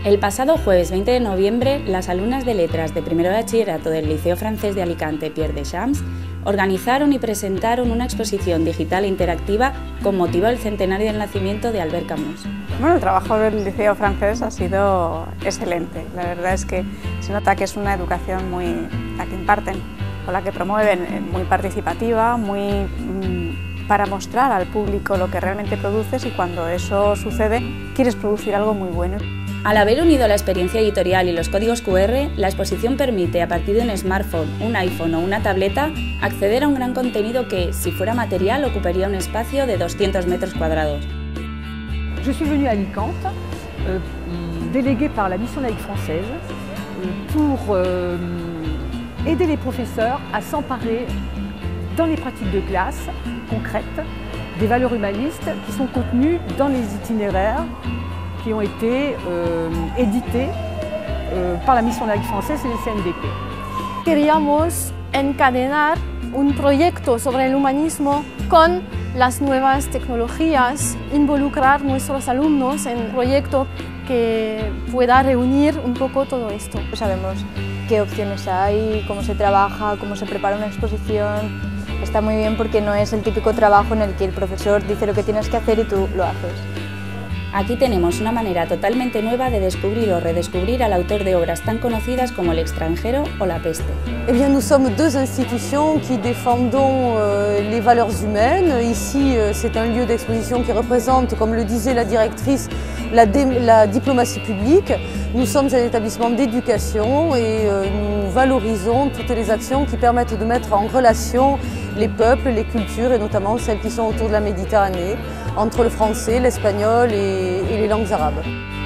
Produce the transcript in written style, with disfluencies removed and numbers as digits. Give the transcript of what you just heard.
El pasado jueves 20 de noviembre, las alumnas de Letras de primero de bachillerato del Liceo Francés de Alicante Pierre de Champs organizaron y presentaron una exposición digital e interactiva con motivo del centenario del nacimiento de Albert Camus. Bueno, el trabajo del Liceo Francés ha sido excelente. La verdad es que se nota que es una educación la que imparten o la que promueven, muy participativa, muy para mostrar al público lo que realmente produces, y cuando eso sucede quieres producir algo muy bueno. Al haber unido la experiencia editorial y los códigos QR, la exposición permite, a partir de un smartphone, un iPhone o una tableta, acceder a un gran contenido que, si fuera material, ocuparía un espacio de 200 metros cuadrados. Je suis venue à Alicante, déléguée par la Mission laïque française, pour aider les professeurs à s'emparer dans les pratiques de classe concrètes des valeurs humanistes qui sont contenues dans les itinéraires qui ont été édités par la Mission laïque française et le CNDP. Queríamos encadenar un proyecto sobre el humanismo con las nuevas tecnologías, involucrar a nuestros alumnos en un proyecto que pueda reunir un poco todo esto. Sabemos qué opciones hay, cómo se trabaja, cómo se prepara una exposición. Está muy bien porque no es el típico trabajo en el que el profesor dice lo que tienes que hacer y tú lo haces. Aquí tenemos una manera totalmente nueva de descubrir o redescubrir al autor de obras tan conocidas como El extranjero o La peste. Eh bien, nous sommes deux institutions qui défendons les valeurs humaines. Ici, c'est un lieu d'exposition qui représente, comme le disait la directrice, la diplomatie publique. Nous sommes un établissement d'éducation et nous valorisons toutes les actions qui permettent de mettre en relation les peuples, les cultures et notamment celles qui sont autour de la Méditerranée, entre le français, l'espagnol et les langues arabes.